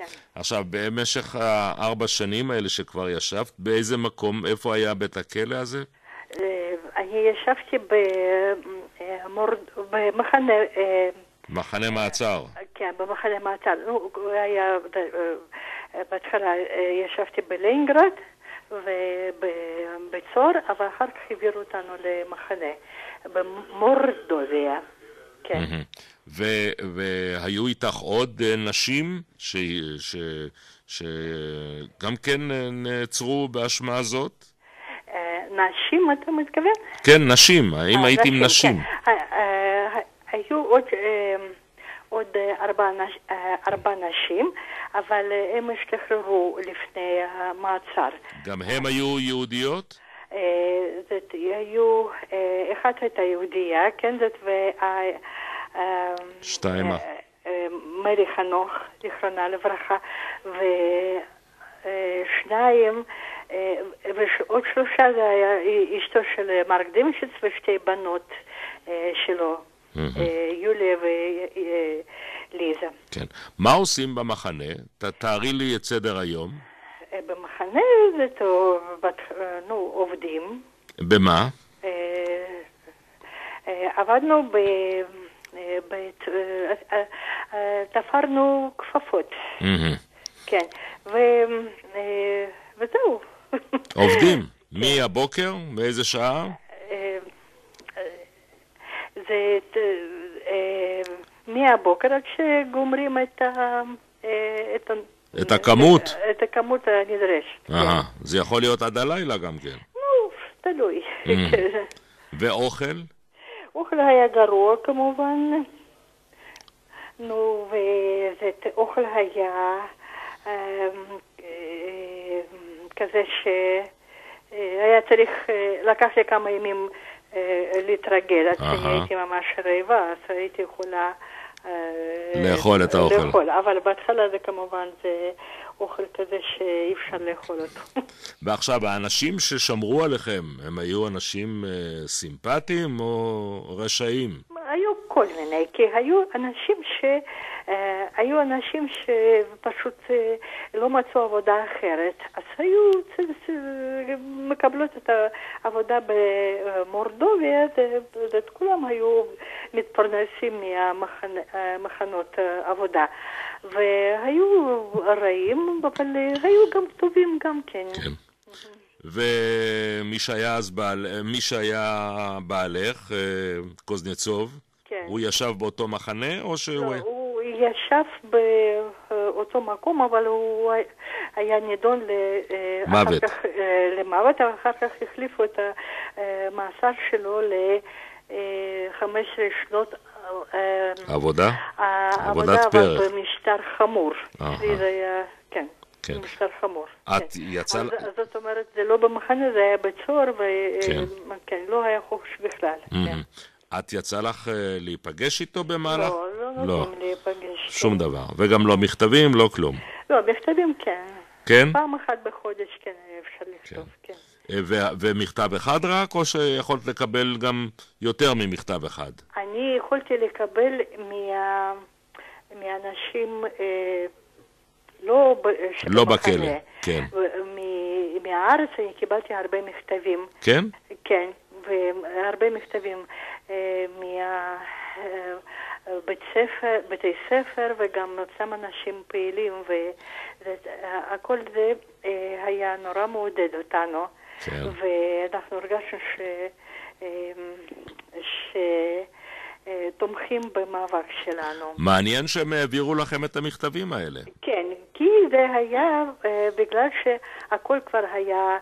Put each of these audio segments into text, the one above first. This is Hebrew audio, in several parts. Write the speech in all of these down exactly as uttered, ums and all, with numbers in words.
כן. עכשיו, במשך הארבע שנים האלה שכבר ישבת, באיזה מקום, איפה היה בית הכלא הזה? אני ישבתי במחנה... מחנה מעצר. כן, במחנה מעצר. נו, היה... בהתחלה ישבתי בלינגרד ובצור, אבל אחר כך העבירו אותנו למחנה, במורדוביה. כן. והיו איתך עוד נשים שגם כן נעצרו באשמה הזאת? נשים, אתה מתכוון? כן, נשים. האם הייתי עם נשים? היו עוד... עוד ארבע, נש... ארבע נשים, אבל הם השתחררו לפני המעצר. גם הם היו יהודיות? זאת היו, אחת הייתה יהודייה, כן, זאת וה... שתיימה. מרי חנוך, זיכרונה לברכה, ושניים, ועוד שלושה זה היה אשתו של מרק דימשיץ ושתי בנות שלו. יוליה וליזה. כן. מה עושים במחנה? תארי לי את סדר היום. במחנה זה טוב, נו, עובדים. במה? עבדנו ב... תפרנו כפפות. כן. וזהו. עובדים? מי הבוקר? באיזה שעה? זה מהבוקר עד שגומרים את ה... את הכמות? את הכמות הנדרשת. אהה, זה יכול להיות עד הלילה גם כן. נו, תלוי. ואוכל? אוכל היה גרוע כמובן. נו, ואוכל היה כזה שהיה צריך, לקח לי כמה ימים להתרגל, עד שאני הייתי ממש רעבה, אז הייתי יכולה לאכול את האוכל. לאכול, אבל בהתחלה זה כמובן זה אוכל כזה שאי אפשר לאכול אותו. ועכשיו, האנשים ששמרו עליכם, הם היו אנשים סימפטיים או רשעים? היו כל מיני, כי היו אנשים ש... היו אנשים שפשוט לא מצאו עבודה אחרת, אז היו מקבלות את העבודה במורדוביה, ואת כולם היו מתפרנסים מהמחנות עבודה. והיו רעים, אבל היו גם טובים גם כן. כן. ומי שהיה אז בעל... מי שהיה בעלך, קוזנצוב, כן. הוא ישב באותו מחנה או שהוא... לא, הוא ישב באותו מקום, אבל הוא היה נידון מוות. כך, למוות, ואחר כך החליפו את המאסר שלו לחמש עשרה שנות עבודה? עבודת פרק. במשטר חמור. זה היה, כן. כן. משטר חמור. את יצא... אז זאת אומרת, זה לא במחנה, זה היה בצור, וכן, לא היה חופש בכלל. את יצא לך להיפגש איתו במהלך? לא, לא נותנים להיפגש. שום דבר. וגם לא מכתבים, לא כלום. לא, מכתבים כן. כן? פעם אחת בחודש כן, אפשר לכתוב, כן. ומכתב אחד רק, או שיכולת לקבל גם יותר ממכתב אחד? אני יכולתי לקבל מהאנשים... לא, לא בכלא, כן. מהארץ אני קיבלתי הרבה מכתבים. כן? כן, והרבה מכתבים מבית ספר, בתי ספר, וגם אותם אנשים פעילים, והכל זה היה נורא מעודד אותנו. כן. ואנחנו הרגשנו ש... ש... תומכים במאבק שלנו. מעניין שהם העבירו לכם את המכתבים האלה. כן, כי זה היה בגלל שהכל כבר היה,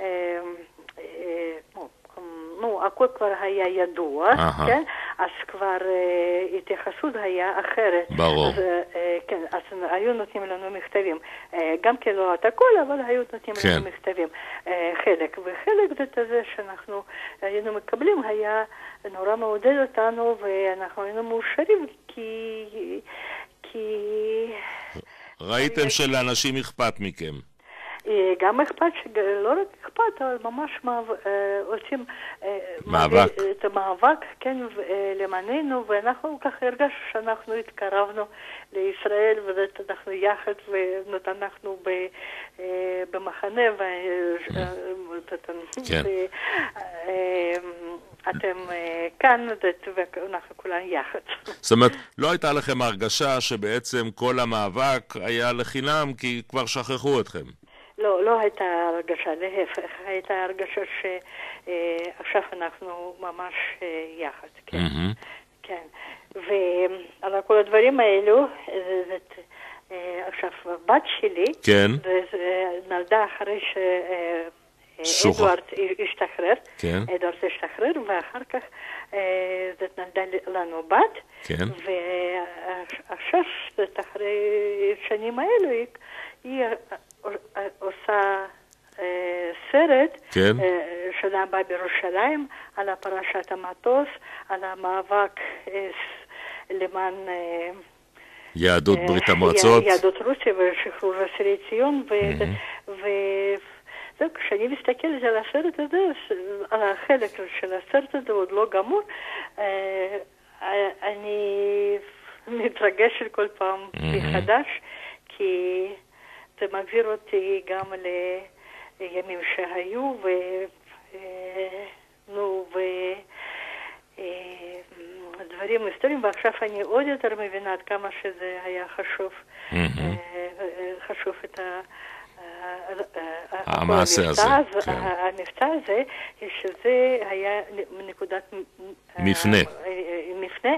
נו, הכל כבר היה ידוע, כן? אז כבר התייחסות היה אחרת. ברור. אז, כן, אז היו נותנים לנו מכתבים. גם כן לא את הכל, אבל היו נותנים כן. לנו מכתבים. חלק. וחלק זה זה שאנחנו היינו מקבלים היה נורא מעודד אותנו, ואנחנו היינו מאושרים כי... כי... ראיתם שלאנשים אכפת מכם. גם אכפת, לא רק אכפת, אבל ממש עושים מאבק. את המאבק, כן, למעננו, ואנחנו ככה הרגשנו שאנחנו התקרבנו לישראל, ואנחנו יחד, ואנחנו במחנה, ואתם כאן, ואנחנו כולנו יחד. זאת אומרת, לא הייתה לכם הרגשה שבעצם כל המאבק היה לחינם, כי כבר שכחו אתכם? לא, לא הייתה הרגשה, להפך, הייתה הרגשה שעכשיו אנחנו ממש יחד, כן. כן. ועל כל הדברים האלו, עכשיו, בת שלי, כן. נולדה אחרי שאדוארד השתחרר, כן. אדוארד השתחרר, ואחר כך זאת נולדה לנו בת, כן. ועכשיו, אחרי שנים האלו, היא עושה סרט כן. שנה הבאה בירושלים על פרשת המטוס, על המאבק למען יהדות ברית המועצות, יהדות רוסיה ושחרור אסירי ציון, וזהו, כשאני מסתכלת על הסרט הזה, על החלק של הסרט הזה עוד לא גמור, אני מתרגשת כל פעם מחדש, כי זה מחזיר אותי גם לימים שהיו, ו... נו, ו... דברים היסטוריים, ועכשיו אני עוד יותר מבינה עד כמה שזה היה חשוב, חשוב את המעשה הזה, המבצע הזה, שזה היה נקודת מפנה, מפנה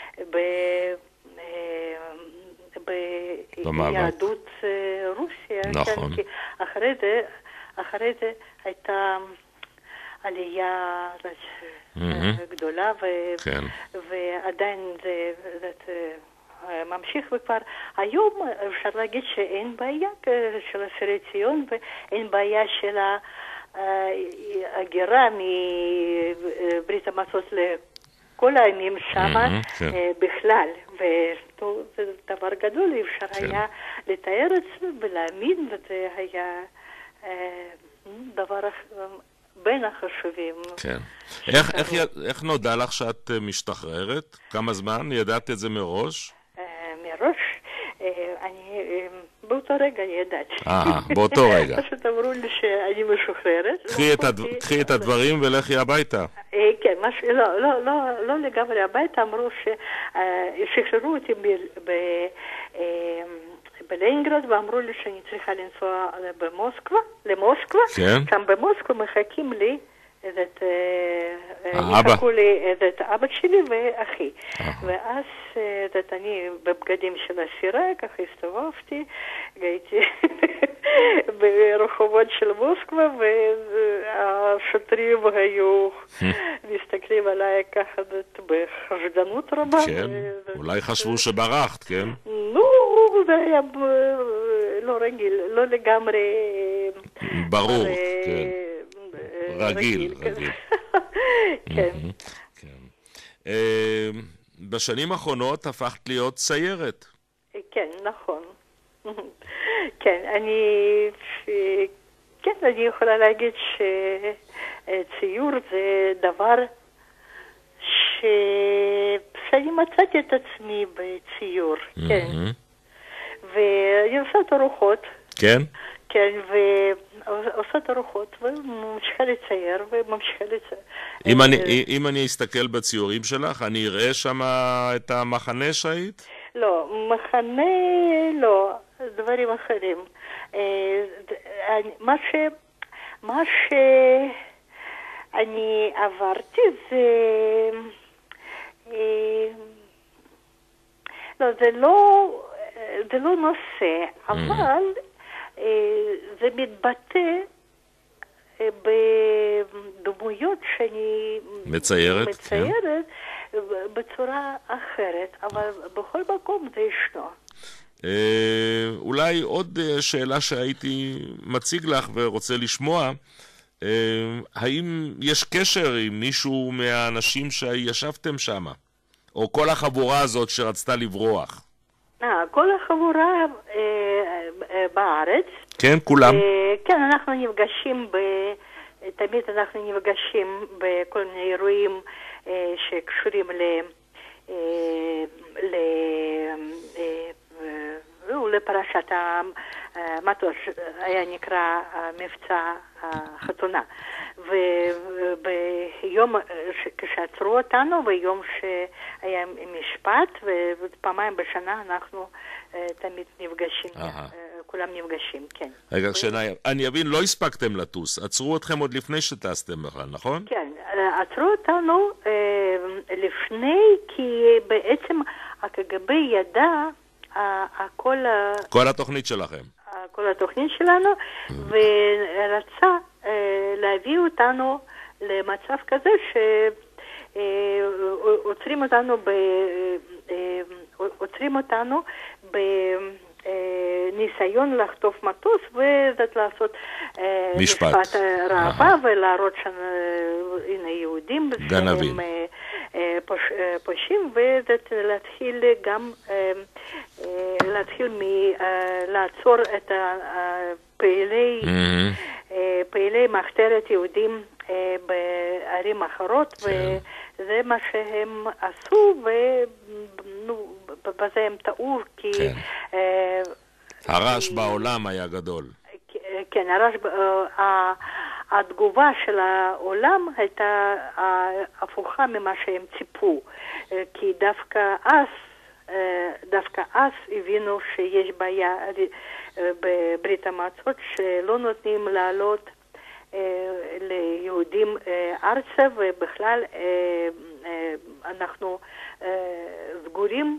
ביהדות רוסיה. נכון. כי אחרי זה, אחרי זה הייתה עלייה גדולה, ועדיין זה ממשיך, וכבר היום אפשר להגיד שאין בעיה של אסירי ציון, ואין בעיה של ההגירה מברית המועצות לכל הימים שמה בכלל, וזה דבר גדול, אפשר היה לתאר את זה ולהאמין, וזה היה דבר בין החשובים. כן. איך, איך, איך נודע לך שאת משתחררת? כמה זמן? ידעת את זה מראש? מראש? אני, באותו רגע אני ידעתי. אה, באותו רגע. פשוט אמרו לי שאני משוחררת. קחי את הדברים ולכי הביתה. כן, לא, לא, לא, לא לגמרי הביתה, אמרו ששחררו אותי בלנינגרד, ואמרו לי שאני צריכה לנסוע במוסקבה, למוסקבה, שם במוסקבה מחכים לי את יחכו לי את אבא שלי ואחי, ואז אני בבגדים של אסירה, ככה הסתובבתי, הייתי ברחובות של מוסקבה, והשוטרים היו מסתכלים עליי ככה בחשדנות רבה. כן, אולי חשבו שברחת, כן? נו, זה היה לא רגיל, לא לגמרי ברור, כן. רגיל, רגיל. כן. בשנים האחרונות הפכת להיות ציירת. כן, נכון. כן, אני כן, אני יכולה להגיד שציור זה דבר שאני מצאתי את עצמי בציור, כן. ואני עושה תערוכות. כן? כן, ועושה תערוכות, וממשיכה לצייר, וממשיכה לצייר. אם אני, אם אני אסתכל בציורים שלך, אני אראה שם את המחנה שהיית? לא, מחנה לא, דברים אחרים. מה ש... מה שאני עברתי זה... לא, זה לא... זה לא נושא, אבל זה מתבטא בדמויות שאני מציירת, מציירת בצורה אחרת, אבל בכל מקום זה ישנו. אולי עוד שאלה שהייתי מציג לך ורוצה לשמוע, האם יש קשר עם מישהו מהאנשים שישבתם שם? או כל החבורה הזאת שרצתה לברוח? כל החבורה בארץ. כן, כולם. כן, אנחנו נפגשים תמיד אנחנו נפגשים בכל מיני אירועים שקשורים ל... לפרשת המטוס, היה נקרא מבצע החתונה. וביום כשעצרו אותנו, ביום שהיה משפט, ופעמיים בשנה אנחנו תמיד נפגשים, כולם נפגשים, כן. רגע, אני אבין, לא הספקתם לטוס, עצרו אתכם עוד לפני שטסתם בכלל, נכון? כן, עצרו אותנו לפני, כי בעצם הקג"ב ידע כל... כל התוכנית שלכם. כל התוכנית שלנו, ורצה להביא אותנו למצב כזה שעוצרים אותנו ב... עוצרים אותנו בניסיון לחטוף מטוס וזאת לעשות משפט, משפט ראווה ולהראות שהנה יהודים גנבים פוש, פושעים וזאת להתחיל גם להתחיל מלעצור את הפעילי פעילי מחתרת יהודים בערים אחרות וזה מה שהם עשו ובזה הם טעו כי הרעש בעולם היה גדול. כן, הרעש התגובה של העולם הייתה הפוכה ממה שהם ציפו כי דווקא אז דווקא אז הבינו שיש בעיה בברית המועצות שלא נותנים לעלות ליהודים ארצה ובכלל אנחנו סגורים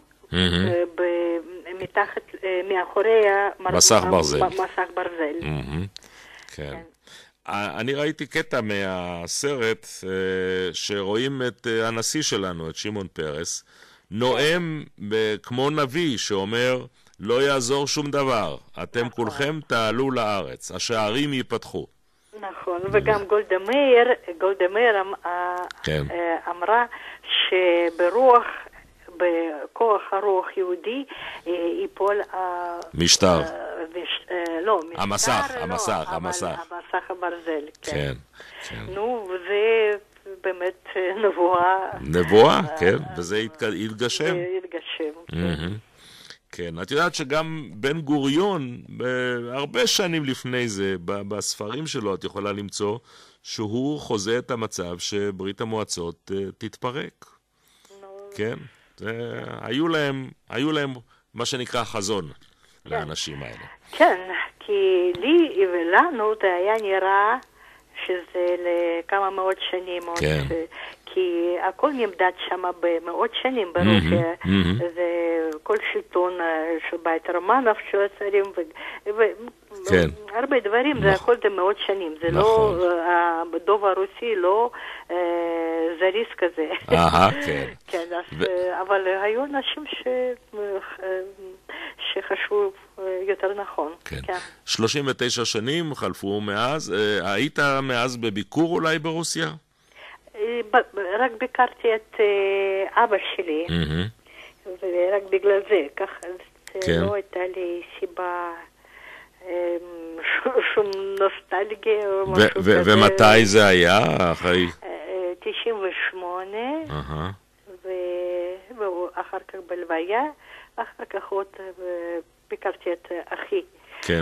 מתחת מאחורי מסך ברזל. מסך ברזל. כן. אני ראיתי קטע מהסרט שרואים את הנשיא שלנו, את שמעון פרס, נואם כמו נביא שאומר לא יעזור שום דבר, אתם כולכם תעלו לארץ, השערים ייפתחו. נכון, וגם גולדה מאיר, גולדה מאיר אמרה שברוח, בכוח הרוח יהודי ייפול משטר. לא, המסך, המסך, המסך. המסך הברזל, כן. נו, וזה באמת נבואה. נבואה, כן, וזה יתגשם. יתגשם. כן, את יודעת שגם בן גוריון, הרבה שנים לפני זה, בספרים שלו את יכולה למצוא, שהוא חוזה את המצב שברית המועצות תתפרק. כן, היו להם, היו להם מה שנקרא חזון לאנשים האלה. כן, כי לי ולנו זה היה נראה שזה לכמה מאות שנים. כן. כי הכל נמדד שם במאות שנים ברוסיה, זה כל שלטון של בית רומנוב של הצרים, והרבה דברים, זה הכל זה מאות שנים, זה לא, בדוב הרוסי לא זריז כזה. אהה, כן. כן, אבל היו אנשים שחשבו יותר נכון. כן. שלושים ותשע שנים חלפו מאז, היית מאז בביקור אולי ברוסיה? רק ביקרתי את אבא שלי, ורק בגלל זה, ככה לא הייתה לי סיבה, שום נוסטלגיה או משהו כזה. ומתי זה היה? אחרי? תשעים ושמונה, ואחר כך בלוויה, אחר כך עוד ביקרתי את אחי. כן.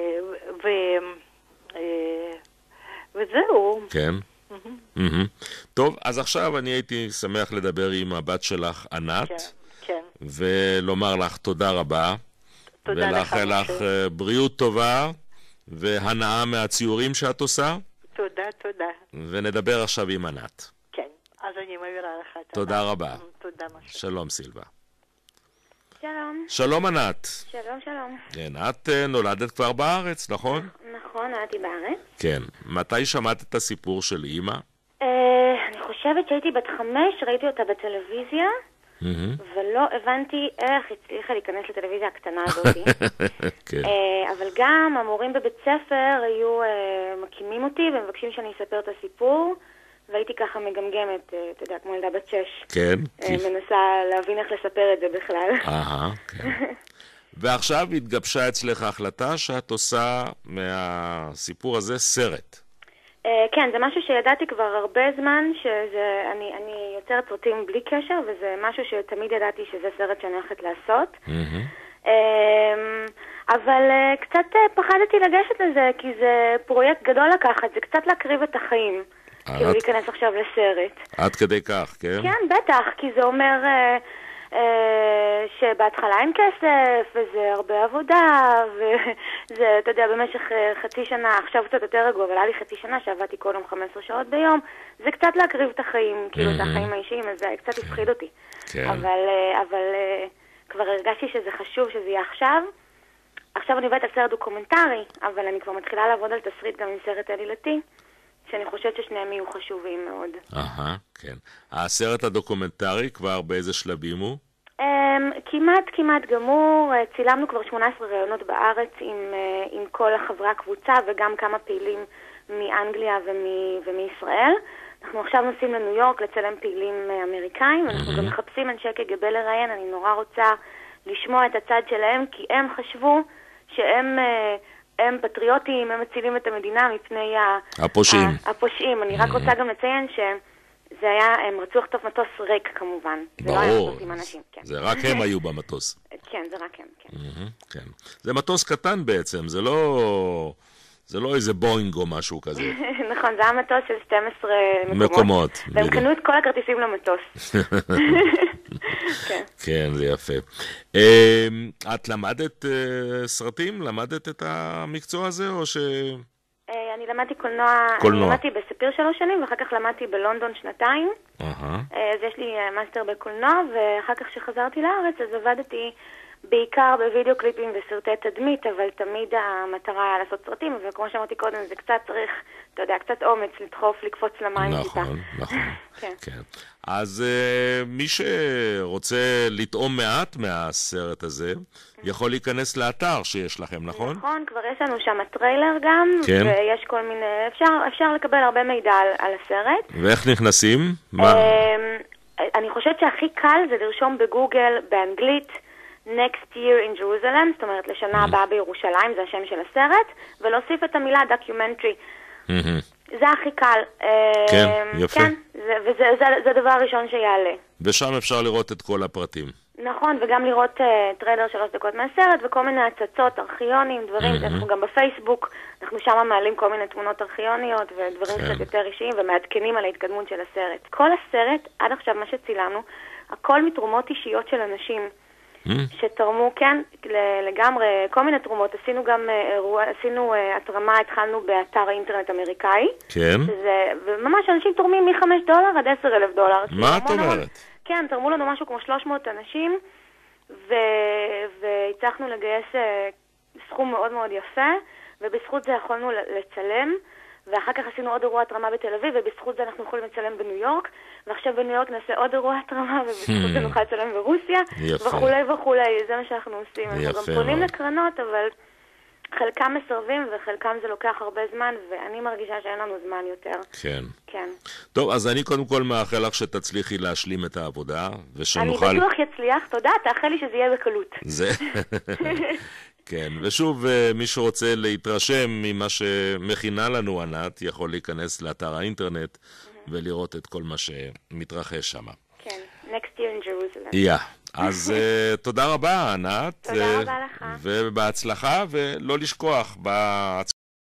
וזהו. כן. טוב, אז עכשיו אני הייתי שמח לדבר עם הבת שלך, ענת, ולומר לך תודה רבה, ולאחל לך בריאות טובה והנאה מהציורים שאת עושה. תודה, תודה. ונדבר עכשיו עם ענת. כן, אז אני מעבירה לך. תודה רבה. תודה. שלום סילבה. שלום. שלום ענת. שלום, שלום. כן, את נולדת כבר בארץ, נכון? נכון, נולדתי בארץ. כן. מתי שמעת את הסיפור של אמא? אני חושבת שהייתי בת חמש, ראיתי אותה בטלוויזיה, ולא הבנתי איך הצליחה להיכנס לטלוויזיה הקטנה הזאת. כן. אבל גם המורים בבית ספר היו מקימים אותי ומבקשים שאני אספר את הסיפור, והייתי ככה מגמגמת, אתה יודע, כמו ילדה בת שש. כן. מנסה להבין איך לספר את זה בכלל. אהה, כן. ועכשיו התגבשה אצלך החלטה שאת עושה מהסיפור הזה סרט. כן, זה משהו שידעתי כבר הרבה זמן, שזה, אני, אני יוצרת סרטים בלי קשר, וזה משהו שתמיד ידעתי שזה סרט שאני הולכת לעשות. אבל קצת פחדתי לגשת לזה, כי זה פרויקט גדול לקחת, זה קצת להקריב את החיים, כאילו להיכנס עכשיו לסרט. עד כדי כך, כן? כן, בטח, כי זה אומר שבהתחלה אין כסף, וזה הרבה עבודה, וזה, אתה יודע, במשך חצי שנה, עכשיו קצת יותר רגוע, אבל היה לי חצי שנה שעבדתי כל יום חמש עשרה שעות ביום, זה קצת להקריב את החיים, כאילו את החיים האישיים, אז זה קצת הפחיד אותי. אבל, אבל כבר הרגשתי שזה חשוב שזה יהיה עכשיו. עכשיו אני עובדת על סרט דוקומנטרי, אבל אני כבר מתחילה לעבוד על תסריט גם עם סרט עלילתי, שאני חושבת ששניהם יהיו חשובים מאוד. אהה, כן. הסרט הדוקומנטרי כבר באיזה שלבים הוא? כמעט, כמעט גמור. צילמנו כבר שמונה עשרה ראיונות בארץ עם, עם כל חברי הקבוצה וגם כמה פעילים מאנגליה ומישראל. אנחנו עכשיו נוסעים לניו יורק לצלם פעילים אמריקאים, אנחנו גם מחפשים אנשי קג"ב לראיין. אני נורא רוצה לשמוע את הצד שלהם, כי הם חשבו שהם הם פטריוטים, הם מצילים את המדינה מפני הפושעים. הפושעים. אני רק רוצה גם לציין שזה היה, הם רצו לחטוף מטוס ריק כמובן. ברור. זה לא היה מטוס עם אנשים. כן. זה רק הם היו במטוס. כן, זה רק הם, כן. כן. זה מטוס קטן בעצם, זה לא... זה לא איזה בוינג או משהו כזה. נכון, זה היה מטוס של שתים עשרה מקומות. מקומות. והם קנו את כל הכרטיסים למטוס. כן, זה יפה. את למדת סרטים? למדת את המקצוע הזה או ש... אני למדתי קולנוע, אני למדתי בספיר שלוש שנים, ואחר כך למדתי בלונדון שנתיים. אז יש לי מאסטר בקולנוע, ואחר כך שחזרתי לארץ, אז עבדתי בעיקר בווידאו קליפים וסרטי תדמית, אבל תמיד המטרה היה לעשות סרטים, וכמו שאמרתי קודם, זה קצת צריך, אתה יודע, קצת אומץ לדחוף, לקפוץ למים. נכון, נכון. כן. אז מי שרוצה לטעום מעט מהסרט הזה, יכול להיכנס לאתר שיש לכם, נכון? נכון, כבר יש לנו שם טריילר גם, ויש כל מיני, אפשר לקבל הרבה מידע על הסרט. ואיך נכנסים? אני חושבת שהכי קל זה לרשום בגוגל באנגלית Next year in Jerusalem, זאת אומרת לשנה הבאה בירושלים, זה השם של הסרט, ולהוסיף את המילה documentary. זה הכי קל. כן, יפה. כן, וזה הדבר הראשון שיעלה. ושם אפשר לראות את כל הפרטים. נכון, וגם לראות טריילר שלוש דקות מהסרט, וכל מיני הצצות, ארכיונים, דברים, אנחנו גם בפייסבוק, אנחנו שם מעלים כל מיני תמונות ארכיוניות, ודברים קצת יותר אישיים, ומעדכנים על ההתקדמות של הסרט. כל הסרט, עד עכשיו מה שצילמנו, הכל מתרומות אישיות של אנשים. שתרמו, כן, לגמרי, כל מיני תרומות. עשינו גם אירוע, עשינו התרמה, התחלנו באתר האינטרנט אמריקאי. כן. וממש אנשים תורמים מ-חמישה דולר עד עשרה אלף דולר. מה את אומרת? כן, תרמו לנו משהו כמו שלוש מאות אנשים, והצלחנו לגייס סכום מאוד מאוד יפה, ובזכות זה יכולנו לצלם. ואחר כך עשינו עוד אירוע התרמה בתל אביב, ובזכות זה אנחנו יכולים לצלם בניו יורק, ועכשיו בניו יורק נעשה עוד אירוע התרמה, ובזכות זה נוכל לצלם ברוסיה, וכולי וכולי, זה מה שאנחנו עושים. אנחנו גם פונים לקרנות, אבל חלקם מסרבים, וחלקם זה לוקח הרבה זמן, ואני מרגישה שאין לנו זמן יותר. כן. כן. טוב, אז אני קודם כל מאחל לך שתצליחי להשלים את העבודה, ושנוכל... אני בטוח יצליח, תודה, תאחל לי שזה יהיה בקלות. זה... כן, ושוב, מי שרוצה להתרשם ממה שמכינה לנו ענת, יכול להיכנס לאתר האינטרנט ולראות את כל מה שמתרחש שם. כן, Next year in Jerusalem. יא, אז תודה רבה, ענת. תודה רבה לך. ובהצלחה, ולא לשכוח בהצלחה.